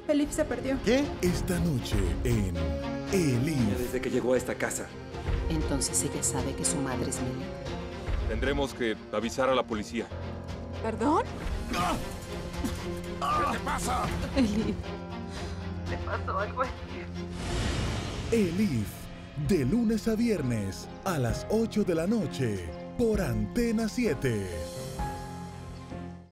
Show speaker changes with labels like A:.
A: Elif se perdió.
B: ¿Qué?
C: Esta noche en Elif.
D: Desde que llegó a esta casa.
E: Entonces ella sabe que su madre es Melek.
F: Tendremos que avisar a la policía.
A: ¿Perdón?
B: ¿Qué te pasa?
E: Elif.
C: Elif, de lunes a viernes a las 8 de la noche por Antena 7.